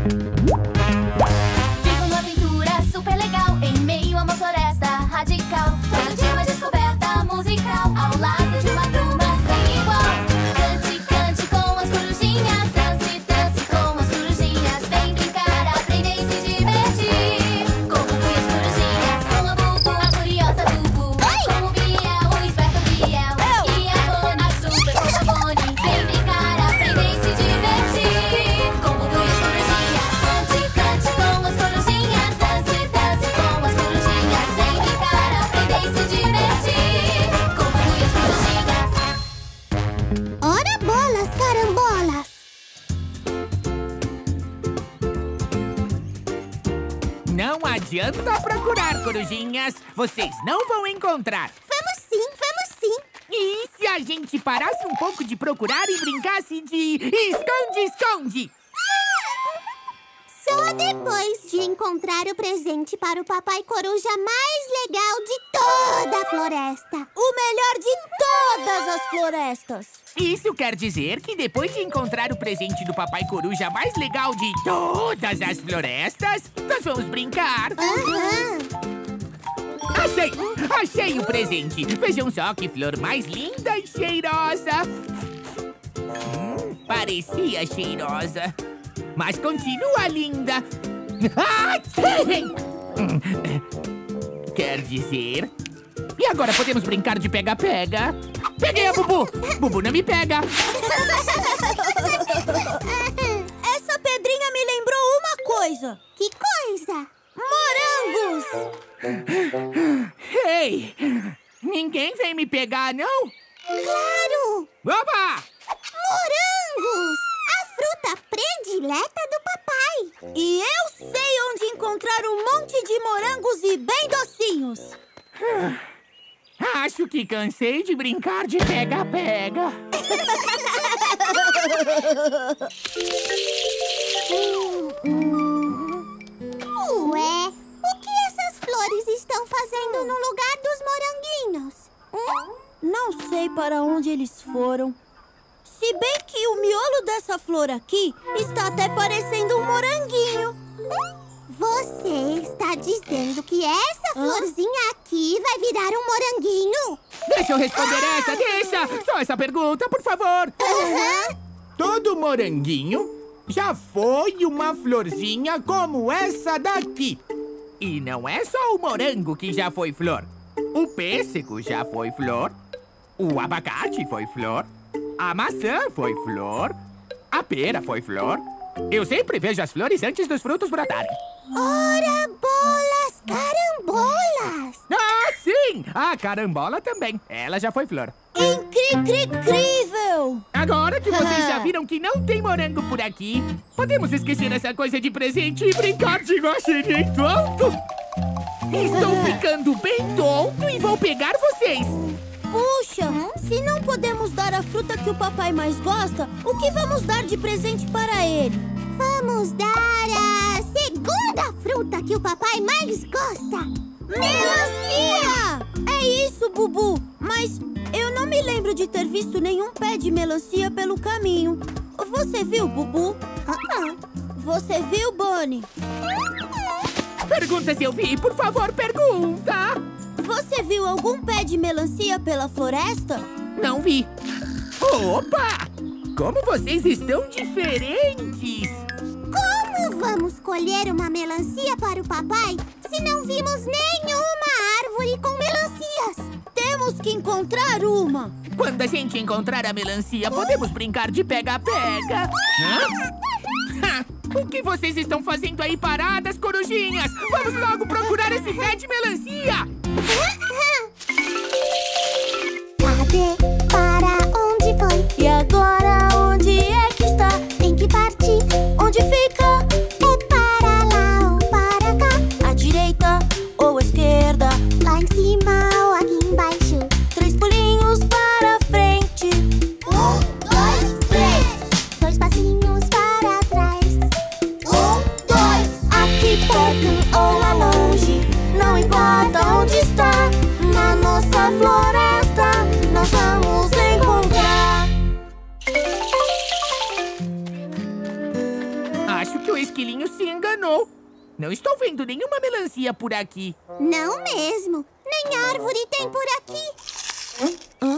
Viva uma aventura super legal em meio a uma floresta radical. Todo dia uma descoberta musical ao lado de uma turma sem igual. Cante, cante com as corujinhas, dance, dance com as corujinhas. Vem brincar, aprender e se divertir com o Bubu e as corujinhas. Com a Bubu, a curiosa Bubu, com o Biel, o esperto Biel, e a Boni, a super fofa Boni. Vem brincar, aprender e se divertir com o Bubu e as corujinhas. Cante, cante com as corujinhas, dance, dance com as corujinhas. Vem brincar, aprender e se divertir com o Bubu e as corujinhas. Ora bolas, carambolas! Não adianta procurar, corujinhas. Vocês não vão encontrar. Vamos sim, vamos sim! E se a gente parasse um pouco de procurar e brincasse de esconde-esconde? Só depois de encontrar o presente para o Papai Coruja mais legal de toda a floresta. O melhor de todas as florestas. Isso quer dizer que depois de encontrar o presente do Papai Coruja mais legal de todas as florestas, nós vamos brincar. Aham. Achei! Achei o presente! Vejam só que flor mais linda e cheirosa! Parecia cheirosa, mas continua linda! Achei! Quer dizer... E agora podemos brincar de pega-pega? Peguei a Bubu! Bubu não me pega! Essa pedrinha me lembrou uma coisa. Que coisa! Morangos! Ei! Ninguém vem me pegar, não? Claro! Opa! Morangos! A fruta predileta do papai. E eu sei onde encontrar um monte de morangos e bem docinhos. Acho que cansei de brincar de pega-pega. Ué, o que essas flores estão fazendo no lugar dos moranguinhos? Não sei para onde eles foram. Se bem que o miolo dessa flor aqui está até parecendo um moranguinho. Você está dizendo que essa florzinha aqui vai virar um moranguinho? Deixa eu responder essa, deixa! Só essa pergunta, por favor! Todo moranguinho já foi uma florzinha como essa daqui. E não é só o morango que já foi flor. O pêssego já foi flor. O abacate foi flor. A maçã foi flor. A pera foi flor. Eu sempre vejo as flores antes dos frutos brotarem. Ora bolas, carambolas! Ah, sim! A carambola também. Ela já foi flor. Incrível! Agora que vocês já viram que não tem morango por aqui, podemos esquecer essa coisa de presente e brincar de guaxinim tonto? Estou ficando bem tonto e vou pegar vocês. Puxa, se não podemos dar a fruta que o papai mais gosta, o que vamos dar de presente para ele? Vamos dar a segunda fruta que o papai mais gosta. Melancia! É isso, Bubu. Mas eu não me lembro de ter visto nenhum pé de melancia pelo caminho. Você viu, Bubu? Você viu, Boni? Pergunta se eu vi, por favor, pergunta. Você viu algum pé de melancia pela floresta? Não vi. Opa! Como vocês estão diferentes! Como vamos colher uma melancia para o papai se não vimos nenhuma árvore com melancias? Temos que encontrar uma. Quando a gente encontrar a melancia, podemos brincar de pega-pega. O que vocês estão fazendo aí paradas, corujinhas? Vamos logo procurar esse pé de melancia! Cadê? Para onde foi? E agora onde é que está? Tem que partir. Onde fica? É para lá ou para cá? À direita ou à esquerda? Lá em cima ou aqui embaixo? 3 pulinhos para frente. 1, 2, 3. 2 passinhos para trás. 1, 2. Aqui perto ou lá longe, não importa onde está. Na esquilinho se enganou. Não estou vendo nenhuma melancia por aqui. Não mesmo. Nem árvore tem por aqui.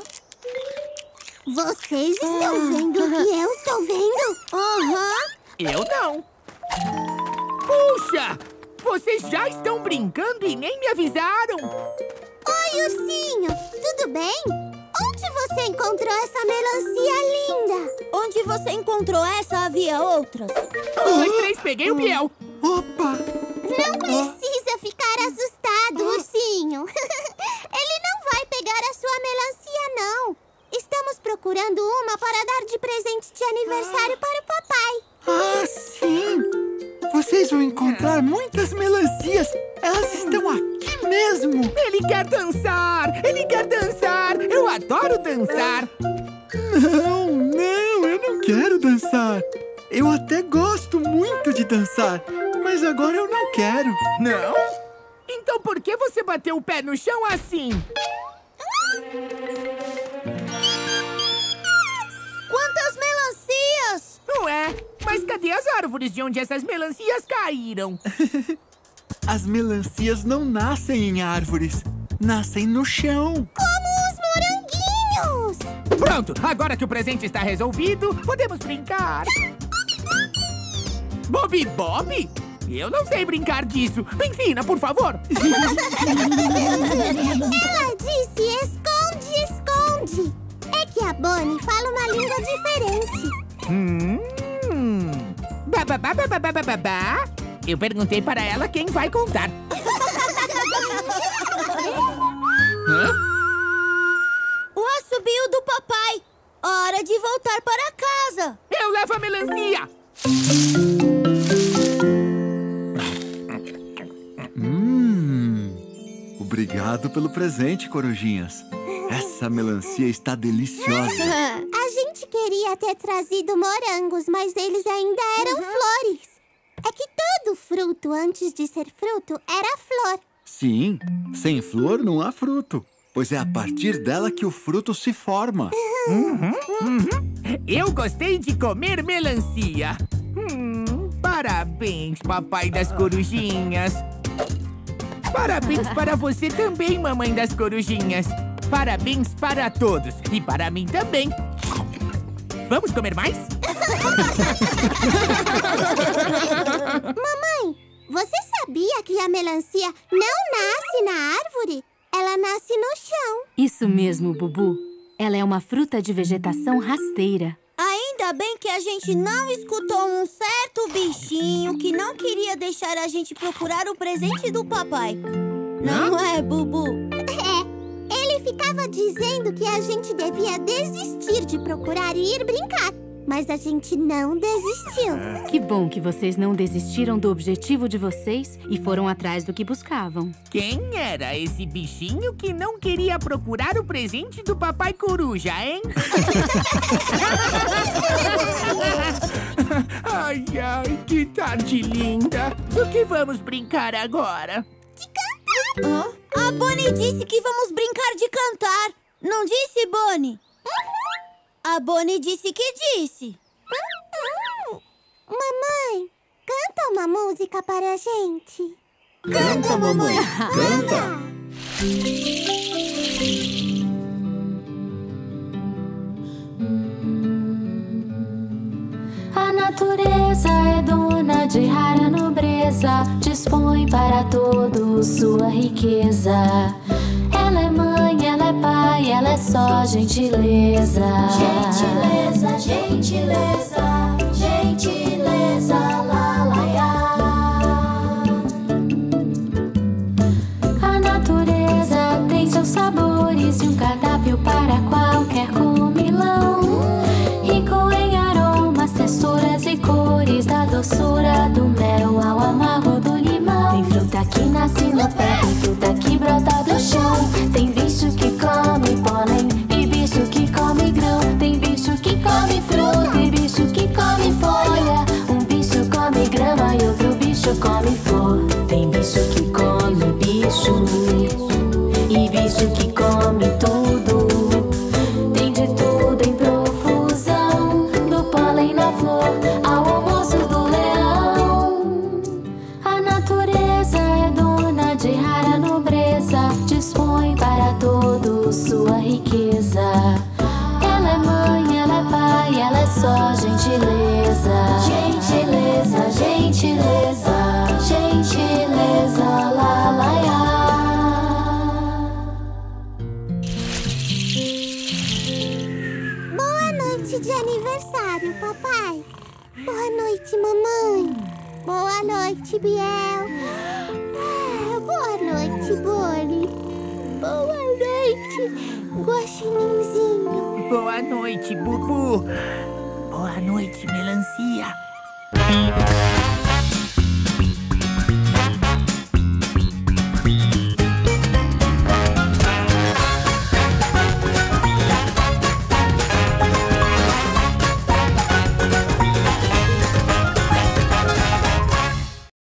Vocês estão vendo o que eu estou vendo? Eu não. Puxa! Vocês já estão brincando e nem me avisaram. Oi, ursinho. Tudo bem? Onde você encontrou essa melancia linda? Onde você encontrou essa, havia outras. 1, 2, 3, peguei o Biel. Opa! Não precisa ficar assustado, ursinho. Ele não vai pegar a sua melancia, não. Estamos procurando uma para dar de presente de aniversário para o papai. Ah, sim! Vocês vão encontrar muitas melancias. Elas estão aqui mesmo. Ele quer dançar! Ele quer dançar! Eu adoro dançar! Não, eu não quero dançar. Eu até gosto muito de dançar, mas agora eu não quero. Não? Então por que você bateu o pé no chão assim? Quantas melancias! Ué, mas cadê as árvores de onde essas melancias caíram? As melancias não nascem em árvores, nascem no chão. Como os moranguinhos! Pronto, agora que o presente está resolvido, podemos brincar. Bob Bob? Eu não sei brincar disso. Me ensina, por favor. Ela disse esconde, esconde. É que a Bonnie fala uma língua diferente. Babá? Eu perguntei para ela quem vai contar. Hã? O assobio do papai. Hora de voltar para casa. Eu levo a melancia. Obrigado pelo presente, corujinhas. Essa melancia está deliciosa. A gente queria ter trazido morangos, mas eles ainda eram flores. É que todo fruto, antes de ser fruto, era flor. Sim, sem flor não há fruto, pois é a partir dela que o fruto se forma. Eu gostei de comer melancia. Parabéns, papai das corujinhas. Parabéns para você também, mamãe das corujinhas. Parabéns para todos. E para mim também. Vamos comer mais? Mamãe, você sabia que a melancia não nasce na árvore? Ela nasce no chão. Isso mesmo, Bubu. Ela é uma fruta de vegetação rasteira. Ainda bem que a gente não escutou um certo bichinho que não queria deixar a gente procurar o presente do papai. Não é, Bubu? É, ele ficava dizendo que a gente devia desistir de procurar e ir brincar. Mas a gente não desistiu. Que bom que vocês não desistiram do objetivo de vocês e foram atrás do que buscavam. Quem era esse bichinho que não queria procurar o presente do papai coruja, hein? Ai, que tarde linda. Do que vamos brincar agora? De cantar. A Bonnie disse que vamos brincar de cantar. Não disse, Bonnie? A Bonnie disse que disse. Mamãe, canta uma música para a gente. Canta, mamãe, canta! A natureza é dona de rara nobreza, dispõe para todos sua riqueza. Ela é mãe, ela é pai, ela é só gentileza. Gentileza, gentileza, gentileza, lá, lá, lá. A natureza tem seus sabores e um cardápio para qualquer comilão. Rico em aromas, texturas e cores, da doçura do mel ao amargo do limão. Tem fruta que nasce no pé, tem fruta que brota do chão. Tem bicho que come pólen e bicho que come grão. Tem bicho que come fruta e bicho que come folha. Um bicho come grama e outro bicho come flor. Tem bicho que come bicho e bicho que come tudo. Tem de tudo em profusão, do pólen na flor ao almoço do leão. noite, mamãe. Boa noite, Biel. Boa noite, Boli. Boa noite, Guaxininzinho. Boa noite, Bubu. Boa noite, melancia.